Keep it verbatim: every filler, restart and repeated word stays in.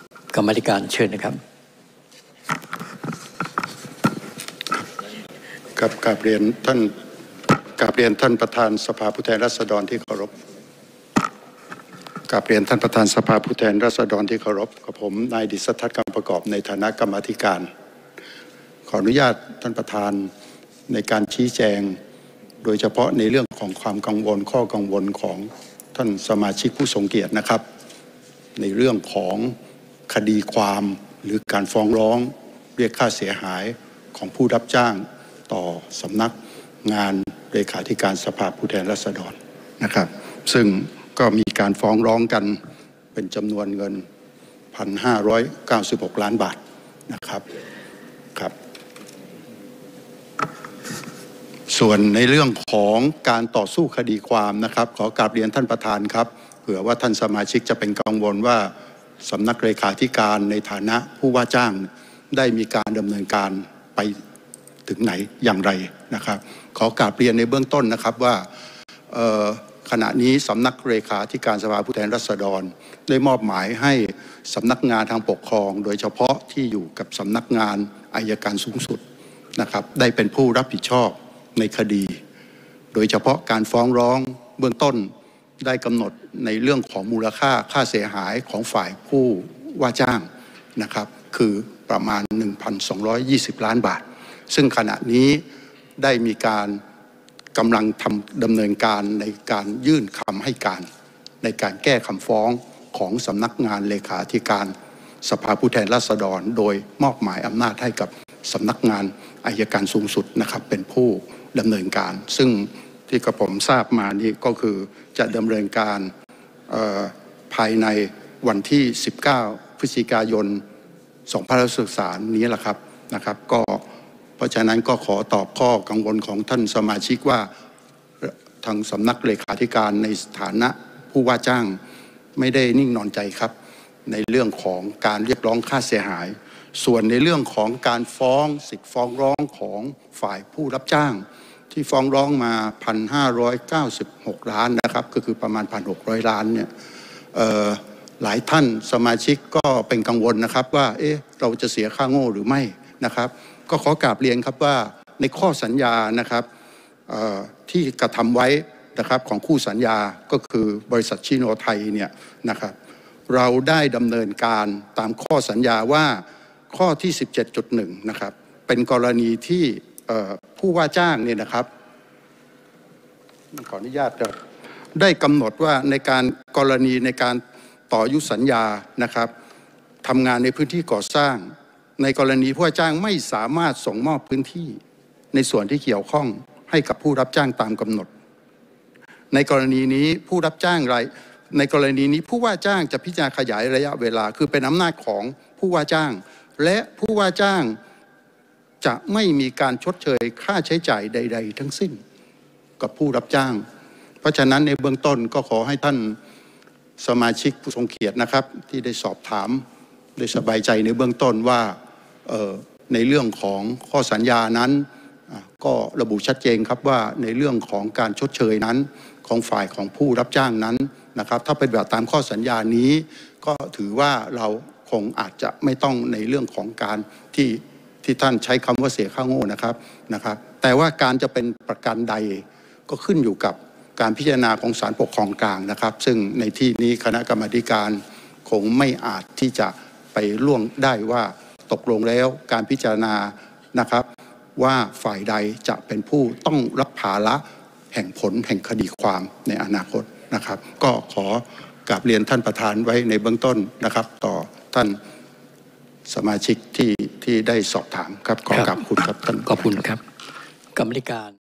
กรรมาธิการเชิญนะครับกับกราบเรียนท่านกราบเรียนท่านประธานสภาผู้แทนราษฎรที่เคารพกราบเรียนท่านประธานสภาผู้แทนราษฎรที่เคารพกับผมนายดิษฐทัศน์กำประกอบในฐานะกรรมาธิการขออนุญาตท่านประธานในการชี้แจงโดยเฉพาะในเรื่องของความกังวลข้อกังวลของท่านสมาชิกผู้ทรงเกียรตินะครับในเรื่องของคดีความหรือการฟ้องร้องเรียกค่าเสียหายของผู้รับจ้างต่อสำนักงานเลขาธิการสภาผู้แทนราษฎรนะครับซึ่งก็มีการฟ้องร้องกันเป็นจำนวนเงิน หนึ่งพันห้าร้อยเก้าสิบหก ล้านบาทนะครับครับส่วนในเรื่องของการต่อสู้คดีความนะครับขอกราบเรียนท่านประธานครับเผื่อว่าท่านสมาชิกจะเป็นกังวลว่าสำนักเลขาธิการในฐานะผู้ว่าจ้างได้มีการดำเนินการไปถึงไหนอย่างไรนะครับขอกราบเรียนในเบื้องต้นนะครับว่าขณะนี้สำนักเลขาธิการสภาผู้แทนราษฎรได้มอบหมายให้สำนักงานทางปกครองโดยเฉพาะที่อยู่กับสำนักงานอัยการสูงสุดนะครับได้เป็นผู้รับผิดชอบในคดีโดยเฉพาะการฟ้องร้องเบื้องต้นได้กำหนดในเรื่องของมูลค่าค่าเสียหายของฝ่ายผู้ว่าจ้างนะครับคือประมาณ หนึ่งพันสองร้อยยี่สิบ ล้านบาทซึ่งขณะนี้ได้มีการกำลังทำดำเนินการในการยื่นคำให้การในการแก้คำฟ้องของสำนักงานเลขาธิการสภาผู้แทนราษฎรโดยมอบหมายอำนาจให้กับสำนักงานอัยการสูงสุดนะครับเป็นผู้ดำเนินการซึ่งที่กระผมทราบมานี่ก็คือจะดำเนินการภายในวันที่สิบเก้าพฤศจิกายนสองพันห้าร้อยหกสิบสามนี้แหละครับนะครับก็เพราะฉะนั้นก็ขอตอบข้อกังวลของท่านสมาชิกว่าทางสำนักเลขาธิการในฐานะผู้ว่าจ้างไม่ได้นิ่งนอนใจครับในเรื่องของการเรียกร้องค่าเสียหายส่วนในเรื่องของการฟ้องสิทธิฟ้องร้องของฝ่ายผู้รับจ้างที่ฟ้องร้องมา หนึ่งพันห้าร้อยเก้าสิบหก ล้านนะครับก็คือประมาณ หนึ่งพันหกร้อย ล้านเนี่ยหลายท่านสมาชิกก็เป็นกังวลนะครับว่าเอ๊ะเราจะเสียค่าโง่หรือไม่นะครับก็ขอกราบเรียนครับว่าในข้อสัญญานะครับที่กระทำไว้นะครับของคู่สัญญาก็คือบริษัทชิโนไทยเนี่ยนะครับเราได้ดำเนินการตามข้อสัญญาว่าข้อที่ สิบเจ็ดจุดหนึ่ง นะครับเป็นกรณีที่ผู้ว่าจ้างเนี่ยนะครับขออนุญาตได้กำหนดว่าในการกรณีในการต่ออายุสัญญานะครับทำงานในพื้นที่ก่อสร้างในกรณีผู้ว่าจ้างไม่สามารถส่งมอบพื้นที่ในส่วนที่เกี่ยวข้องให้กับผู้รับจ้างตามกำหนดในกรณีนี้ผู้รับจ้างรายในกรณีนี้ผู้ว่าจ้างจะพิจารณาขยายระยะเวลาคือเป็นอำนาจของผู้ว่าจ้างและผู้ว่าจ้างจะไม่มีการชดเชยค่าใช้จ่ายใดๆทั้งสิ้นกับผู้รับจ้างเพราะฉะนั้นในเบื้องต้นก็ขอให้ท่านสมาชิกผู้ทรงเกียรตินะครับที่ได้สอบถามได้สบายใจในเบื้องต้นว่าในเรื่องของข้อสัญญานั้นก็ระบุชัดเจนครับว่าในเรื่องของการชดเชยนั้นของฝ่ายของผู้รับจ้างนั้นนะครับถ้าปฏิบัติตามข้อสัญญานี้ก็ถือว่าเราคงอาจจะไม่ต้องในเรื่องของการที่ที่ท่านใช้คำว่าเสียค่าโง่นะครับนะครับแต่ว่าการจะเป็นประกันใดก็ขึ้นอยู่กับการพิจารณาของศาลปกครองกลางนะครับซึ่งในที่นี้คณะกรรมาธิการคงไม่อาจที่จะไปล่วงได้ว่าตกลงแล้วการพิจารณานะครับว่าฝ่ายใดจะเป็นผู้ต้องรับภาระแห่งผลแห่งคดีความในอนาคตนะครับก็ขอกราบเรียนท่านประธานไว้ในเบื้องต้นนะครับต่อท่านสมาชิกที่ที่ได้สอบถามครับขอกราบคุณครับท่านขอบคุณครับกรรมธิการ